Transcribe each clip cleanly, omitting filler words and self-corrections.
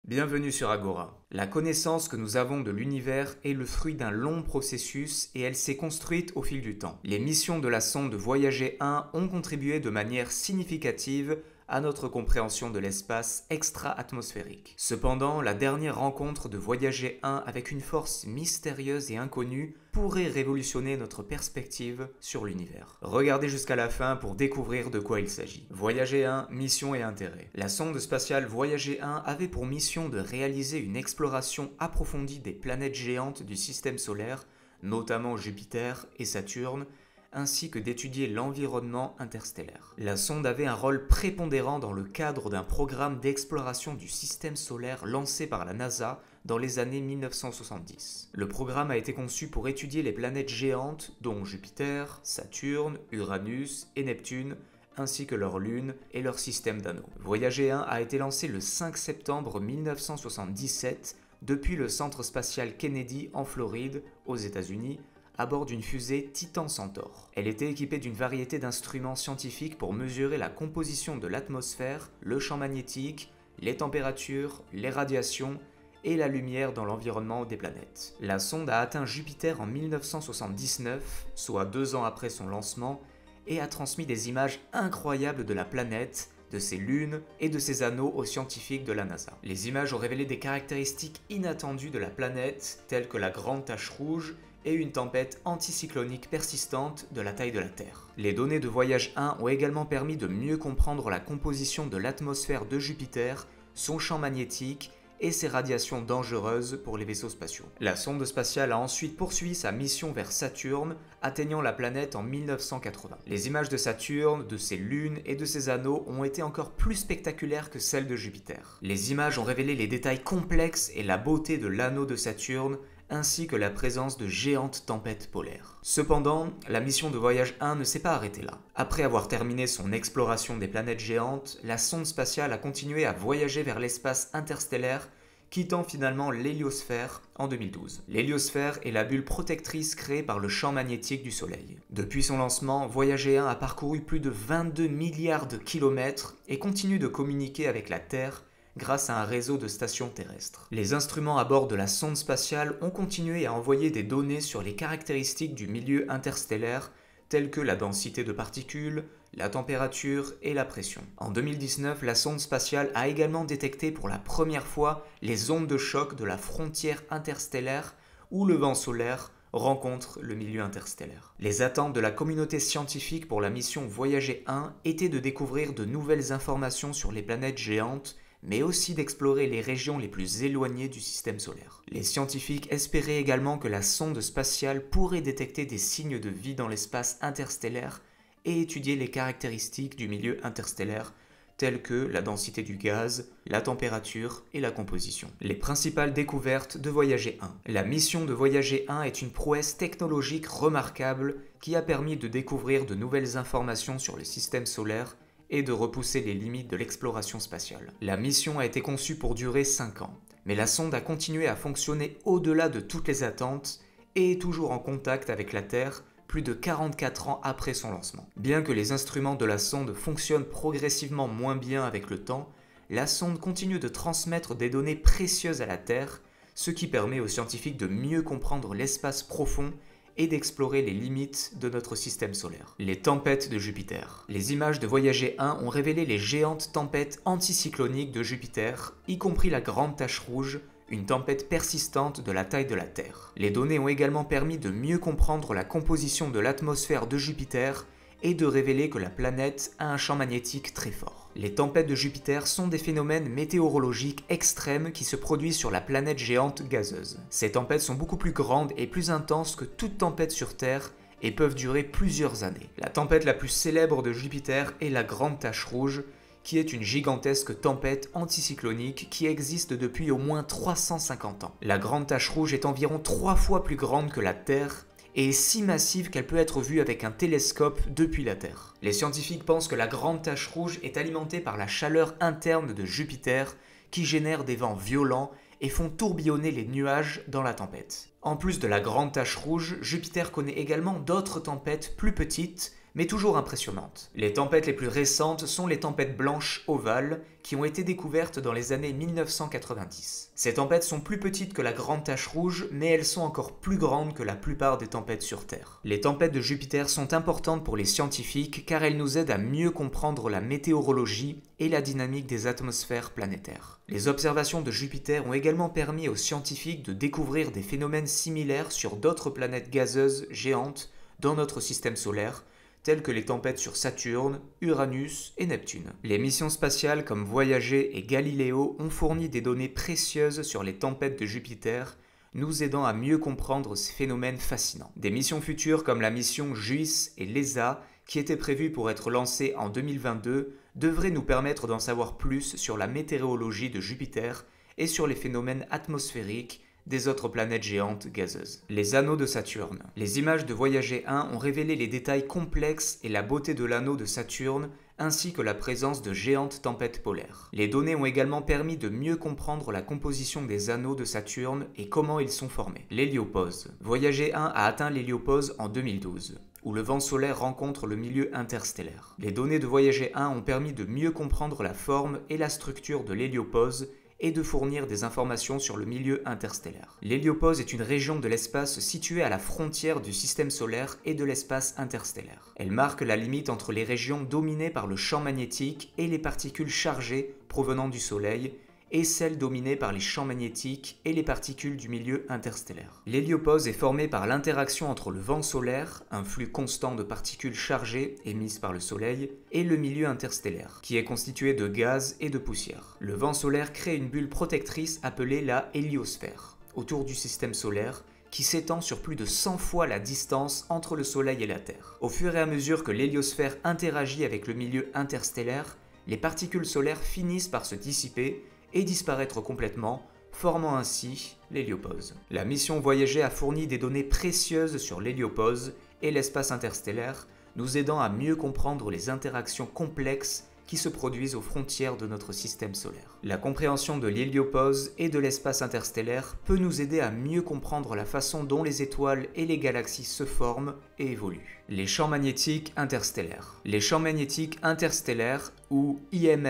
Bienvenue sur Agora. La connaissance que nous avons de l'univers est le fruit d'un long processus et elle s'est construite au fil du temps. Les missions de la sonde Voyager 1 ont contribué de manière significative à notre compréhension de l'espace extra-atmosphérique. Cependant, la dernière rencontre de Voyager 1 avec une force mystérieuse et inconnue pourrait révolutionner notre perspective sur l'univers. Regardez jusqu'à la fin pour découvrir de quoi il s'agit. Voyager 1, mission et intérêt. La sonde spatiale Voyager 1 avait pour mission de réaliser une exploration approfondie des planètes géantes du système solaire, notamment Jupiter et Saturne, ainsi que d'étudier l'environnement interstellaire. La sonde avait un rôle prépondérant dans le cadre d'un programme d'exploration du système solaire lancé par la NASA dans les années 1970. Le programme a été conçu pour étudier les planètes géantes dont Jupiter, Saturne, Uranus et Neptune, ainsi que leurs lunes et leur système d'anneaux. Voyager 1 a été lancé le 5 septembre 1977 depuis le centre spatial Kennedy en Floride, aux États-Unis, à bord d'une fusée Titan Centaure. Elle était équipée d'une variété d'instruments scientifiques pour mesurer la composition de l'atmosphère, le champ magnétique, les températures, les radiations et la lumière dans l'environnement des planètes. La sonde a atteint Jupiter en 1979, soit 2 ans après son lancement, et a transmis des images incroyables de la planète, de ses lunes et de ses anneaux aux scientifiques de la NASA. Les images ont révélé des caractéristiques inattendues de la planète, telles que la grande tache rouge, et une tempête anticyclonique persistante de la taille de la Terre. Les données de Voyage 1 ont également permis de mieux comprendre la composition de l'atmosphère de Jupiter, son champ magnétique et ses radiations dangereuses pour les vaisseaux spatiaux. La sonde spatiale a ensuite poursuivi sa mission vers Saturne, atteignant la planète en 1980. Les images de Saturne, de ses lunes et de ses anneaux ont été encore plus spectaculaires que celles de Jupiter. Les images ont révélé les détails complexes et la beauté de l'anneau de Saturne, ainsi que la présence de géantes tempêtes polaires. Cependant, la mission de Voyage 1 ne s'est pas arrêtée là. Après avoir terminé son exploration des planètes géantes, la sonde spatiale a continué à voyager vers l'espace interstellaire, quittant finalement l'héliosphère en 2012. L'héliosphère est la bulle protectrice créée par le champ magnétique du Soleil. Depuis son lancement, Voyager 1 a parcouru plus de 22 milliards de kilomètres et continue de communiquer avec la Terre grâce à un réseau de stations terrestres. Les instruments à bord de la sonde spatiale ont continué à envoyer des données sur les caractéristiques du milieu interstellaire, telles que la densité de particules, la température et la pression. En 2019, la sonde spatiale a également détecté pour la première fois les ondes de choc de la frontière interstellaire où le vent solaire rencontre le milieu interstellaire. Les attentes de la communauté scientifique pour la mission Voyager 1 étaient de découvrir de nouvelles informations sur les planètes géantes, mais aussi d'explorer les régions les plus éloignées du système solaire. Les scientifiques espéraient également que la sonde spatiale pourrait détecter des signes de vie dans l'espace interstellaire et étudier les caractéristiques du milieu interstellaire, telles que la densité du gaz, la température et la composition. Les principales découvertes de Voyager 1. La mission de Voyager 1 est une prouesse technologique remarquable qui a permis de découvrir de nouvelles informations sur le système solaire et de repousser les limites de l'exploration spatiale. La mission a été conçue pour durer 5 ans, mais la sonde a continué à fonctionner au-delà de toutes les attentes et est toujours en contact avec la Terre plus de 44 ans après son lancement. Bien que les instruments de la sonde fonctionnent progressivement moins bien avec le temps, la sonde continue de transmettre des données précieuses à la Terre, ce qui permet aux scientifiques de mieux comprendre l'espace profond et d'explorer les limites de notre système solaire. Les tempêtes de Jupiter. Les images de Voyager 1 ont révélé les géantes tempêtes anticycloniques de Jupiter, y compris la grande tache rouge, une tempête persistante de la taille de la Terre. Les données ont également permis de mieux comprendre la composition de l'atmosphère de Jupiter et de révéler que la planète a un champ magnétique très fort. Les tempêtes de Jupiter sont des phénomènes météorologiques extrêmes qui se produisent sur la planète géante gazeuse. Ces tempêtes sont beaucoup plus grandes et plus intenses que toute tempête sur Terre et peuvent durer plusieurs années. La tempête la plus célèbre de Jupiter est la Grande Tache Rouge, qui est une gigantesque tempête anticyclonique qui existe depuis au moins 350 ans. La Grande Tache Rouge est environ 3 fois plus grande que la Terre et est si massive qu'elle peut être vue avec un télescope depuis la Terre. Les scientifiques pensent que la Grande Tache Rouge est alimentée par la chaleur interne de Jupiter qui génère des vents violents et font tourbillonner les nuages dans la tempête. En plus de la Grande Tache Rouge, Jupiter connaît également d'autres tempêtes plus petites mais toujours impressionnantes. Les tempêtes les plus récentes sont les tempêtes blanches ovales qui ont été découvertes dans les années 1990. Ces tempêtes sont plus petites que la grande tache rouge, mais elles sont encore plus grandes que la plupart des tempêtes sur Terre. Les tempêtes de Jupiter sont importantes pour les scientifiques car elles nous aident à mieux comprendre la météorologie et la dynamique des atmosphères planétaires. Les observations de Jupiter ont également permis aux scientifiques de découvrir des phénomènes similaires sur d'autres planètes gazeuses géantes dans notre système solaire, telles que les tempêtes sur Saturne, Uranus et Neptune. Les missions spatiales comme Voyager et Galileo ont fourni des données précieuses sur les tempêtes de Jupiter, nous aidant à mieux comprendre ces phénomènes fascinants. Des missions futures comme la mission JUICE et l'ESA, qui étaient prévues pour être lancées en 2022, devraient nous permettre d'en savoir plus sur la météorologie de Jupiter et sur les phénomènes atmosphériques des autres planètes géantes gazeuses. Les anneaux de Saturne. Les images de Voyager 1 ont révélé les détails complexes et la beauté de l'anneau de Saturne, ainsi que la présence de géantes tempêtes polaires. Les données ont également permis de mieux comprendre la composition des anneaux de Saturne et comment ils sont formés. L'héliopause. Voyager 1 a atteint l'héliopause en 2012. Où le vent solaire rencontre le milieu interstellaire. Les données de Voyager 1 ont permis de mieux comprendre la forme et la structure de l'héliopause et de fournir des informations sur le milieu interstellaire. L'héliopause est une région de l'espace située à la frontière du système solaire et de l'espace interstellaire. Elle marque la limite entre les régions dominées par le champ magnétique et les particules chargées provenant du Soleil, et celles dominées par les champs magnétiques et les particules du milieu interstellaire. L'héliopause est formée par l'interaction entre le vent solaire, un flux constant de particules chargées émises par le Soleil, et le milieu interstellaire, qui est constitué de gaz et de poussière. Le vent solaire crée une bulle protectrice appelée la héliosphère, autour du système solaire, qui s'étend sur plus de 100 fois la distance entre le Soleil et la Terre. Au fur et à mesure que l'héliosphère interagit avec le milieu interstellaire, les particules solaires finissent par se dissiper et disparaître complètement, formant ainsi l'héliopause. La mission Voyager a fourni des données précieuses sur l'héliopause et l'espace interstellaire, nous aidant à mieux comprendre les interactions complexes qui se produisent aux frontières de notre système solaire. La compréhension de l'héliopause et de l'espace interstellaire peut nous aider à mieux comprendre la façon dont les étoiles et les galaxies se forment et évoluent. Les champs magnétiques interstellaires. Les champs magnétiques interstellaires, ou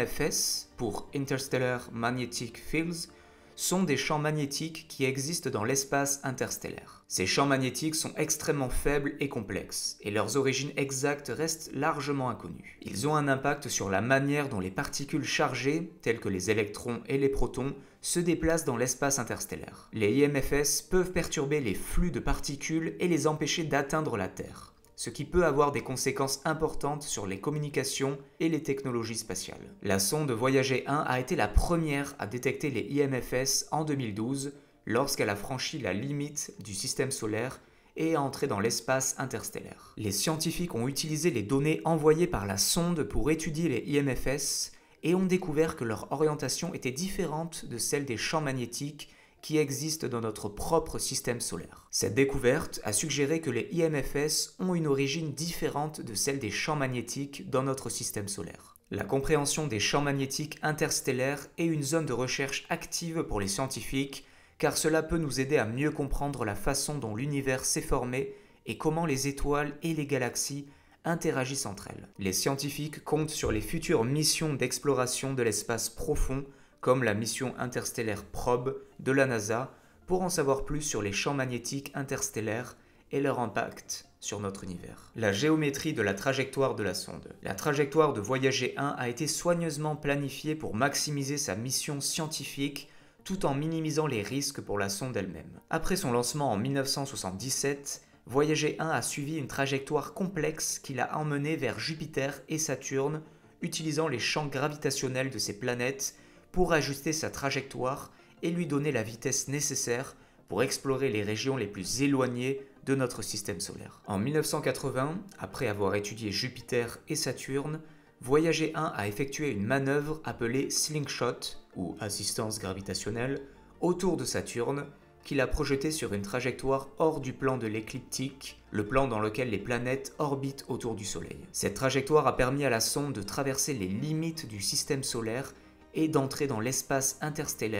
IMFS pour Interstellar Magnetic Fields, sont des champs magnétiques qui existent dans l'espace interstellaire. Ces champs magnétiques sont extrêmement faibles et complexes, et leurs origines exactes restent largement inconnues. Ils ont un impact sur la manière dont les particules chargées, telles que les électrons et les protons, se déplacent dans l'espace interstellaire. Les IMFS peuvent perturber les flux de particules et les empêcher d'atteindre la Terre, ce qui peut avoir des conséquences importantes sur les communications et les technologies spatiales. La sonde Voyager 1 a été la première à détecter les IMFS en 2012, lorsqu'elle a franchi la limite du système solaire et est entrée dans l'espace interstellaire. Les scientifiques ont utilisé les données envoyées par la sonde pour étudier les IMFS et ont découvert que leur orientation était différente de celle des champs magnétiques qui existent dans notre propre système solaire. Cette découverte a suggéré que les IMFS ont une origine différente de celle des champs magnétiques dans notre système solaire. La compréhension des champs magnétiques interstellaires est une zone de recherche active pour les scientifiques, car cela peut nous aider à mieux comprendre la façon dont l'univers s'est formé et comment les étoiles et les galaxies interagissent entre elles. Les scientifiques comptent sur les futures missions d'exploration de l'espace profond comme la mission interstellaire Probe de la NASA, pour en savoir plus sur les champs magnétiques interstellaires et leur impact sur notre univers. La géométrie de la trajectoire de la sonde. La trajectoire de Voyager 1 a été soigneusement planifiée pour maximiser sa mission scientifique tout en minimisant les risques pour la sonde elle-même. Après son lancement en 1977, Voyager 1 a suivi une trajectoire complexe qui l'a emmené vers Jupiter et Saturne, utilisant les champs gravitationnels de ces planètes pour ajuster sa trajectoire et lui donner la vitesse nécessaire pour explorer les régions les plus éloignées de notre système solaire. En 1980, après avoir étudié Jupiter et Saturne, Voyager 1 a effectué une manœuvre appelée Slingshot, ou assistance gravitationnelle, autour de Saturne, qui l'a projeté sur une trajectoire hors du plan de l'écliptique, le plan dans lequel les planètes orbitent autour du Soleil. Cette trajectoire a permis à la sonde de traverser les limites du système solaire et d'entrer dans l'espace interstellaire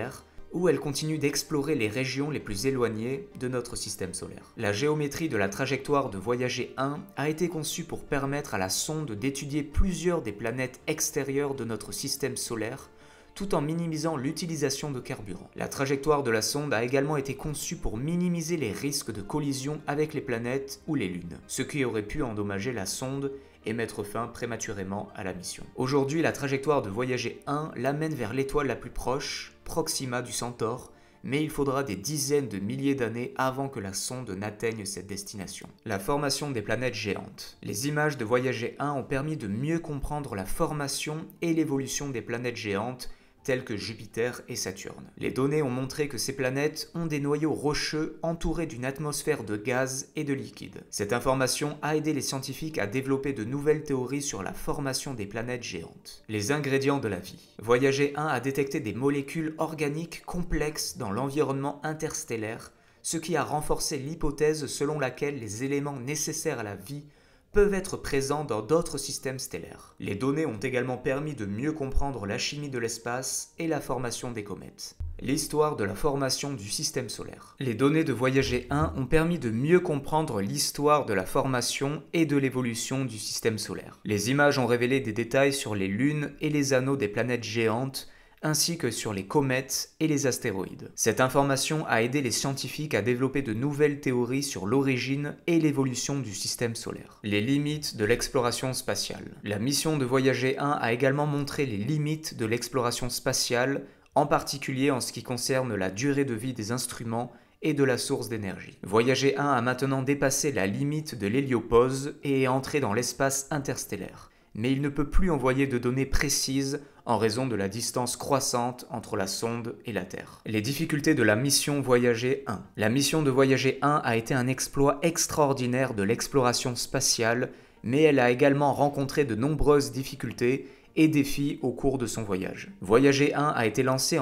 où elle continue d'explorer les régions les plus éloignées de notre système solaire. La géométrie de la trajectoire de Voyager 1 a été conçue pour permettre à la sonde d'étudier plusieurs des planètes extérieures de notre système solaire, tout en minimisant l'utilisation de carburant. La trajectoire de la sonde a également été conçue pour minimiser les risques de collision avec les planètes ou les lunes, ce qui aurait pu endommager la sonde et mettre fin prématurément à la mission. Aujourd'hui, la trajectoire de Voyager 1 l'amène vers l'étoile la plus proche, Proxima du Centaure, mais il faudra des dizaines de milliers d'années avant que la sonde n'atteigne cette destination. La formation des planètes géantes. Les images de Voyager 1 ont permis de mieux comprendre la formation et l'évolution des planètes géantes telles que Jupiter et Saturne. Les données ont montré que ces planètes ont des noyaux rocheux entourés d'une atmosphère de gaz et de liquide. Cette information a aidé les scientifiques à développer de nouvelles théories sur la formation des planètes géantes. Les ingrédients de la vie. Voyager 1 a détecté des molécules organiques complexes dans l'environnement interstellaire, ce qui a renforcé l'hypothèse selon laquelle les éléments nécessaires à la vie peuvent être présents dans d'autres systèmes stellaires. Les données ont également permis de mieux comprendre la chimie de l'espace et la formation des comètes. L'histoire de la formation du système solaire. Les données de Voyager 1 ont permis de mieux comprendre l'histoire de la formation et de l'évolution du système solaire. Les images ont révélé des détails sur les lunes et les anneaux des planètes géantes, ainsi que sur les comètes et les astéroïdes. Cette information a aidé les scientifiques à développer de nouvelles théories sur l'origine et l'évolution du système solaire. Les limites de l'exploration spatiale. La mission de Voyager 1 a également montré les limites de l'exploration spatiale, en particulier en ce qui concerne la durée de vie des instruments et de la source d'énergie. Voyager 1 a maintenant dépassé la limite de l'héliopause et est entré dans l'espace interstellaire. Mais il ne peut plus envoyer de données précises en raison de la distance croissante entre la sonde et la Terre. Les difficultés de la mission Voyager 1. La mission de Voyager 1 a été un exploit extraordinaire de l'exploration spatiale, mais elle a également rencontré de nombreuses difficultés et défis au cours de son voyage. Voyager 1 a été lancé en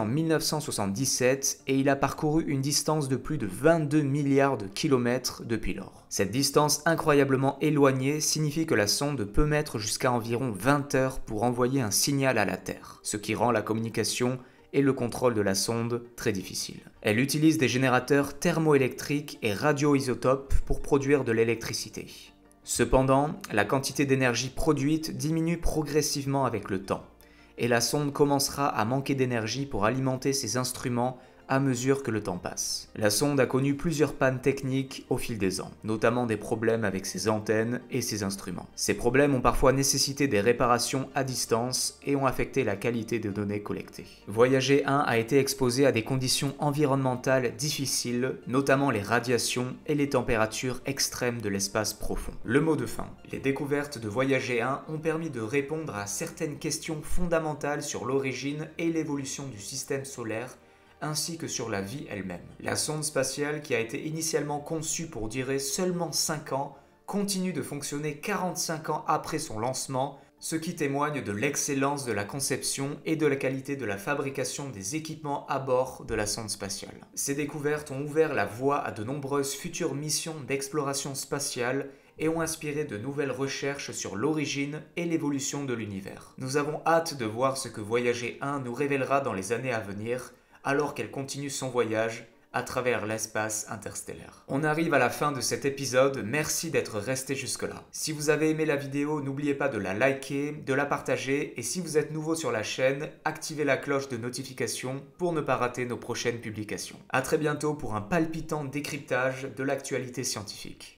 1977 et il a parcouru une distance de plus de 22 milliards de kilomètres depuis lors. Cette distance incroyablement éloignée signifie que la sonde peut mettre jusqu'à environ 20 heures pour envoyer un signal à la Terre, ce qui rend la communication et le contrôle de la sonde très difficile. Elle utilise des générateurs thermoélectriques et radioisotopes pour produire de l'électricité. Cependant, la quantité d'énergie produite diminue progressivement avec le temps, et la sonde commencera à manquer d'énergie pour alimenter ses instruments à mesure que le temps passe. La sonde a connu plusieurs pannes techniques au fil des ans, notamment des problèmes avec ses antennes et ses instruments. Ces problèmes ont parfois nécessité des réparations à distance et ont affecté la qualité des données collectées. Voyager 1 a été exposé à des conditions environnementales difficiles, notamment les radiations et les températures extrêmes de l'espace profond. Le mot de fin. Les découvertes de Voyager 1 ont permis de répondre à certaines questions fondamentales sur l'origine et l'évolution du système solaire, ainsi que sur la vie elle-même. La sonde spatiale, qui a été initialement conçue pour durer seulement 5 ans, continue de fonctionner 45 ans après son lancement, ce qui témoigne de l'excellence de la conception et de la qualité de la fabrication des équipements à bord de la sonde spatiale. Ces découvertes ont ouvert la voie à de nombreuses futures missions d'exploration spatiale et ont inspiré de nouvelles recherches sur l'origine et l'évolution de l'univers. Nous avons hâte de voir ce que Voyager 1 nous révélera dans les années à venir, alors qu'elle continue son voyage à travers l'espace interstellaire. On arrive à la fin de cet épisode, merci d'être resté jusque-là. Si vous avez aimé la vidéo, n'oubliez pas de la liker, de la partager, et si vous êtes nouveau sur la chaîne, activez la cloche de notification pour ne pas rater nos prochaines publications. À très bientôt pour un palpitant décryptage de l'actualité scientifique.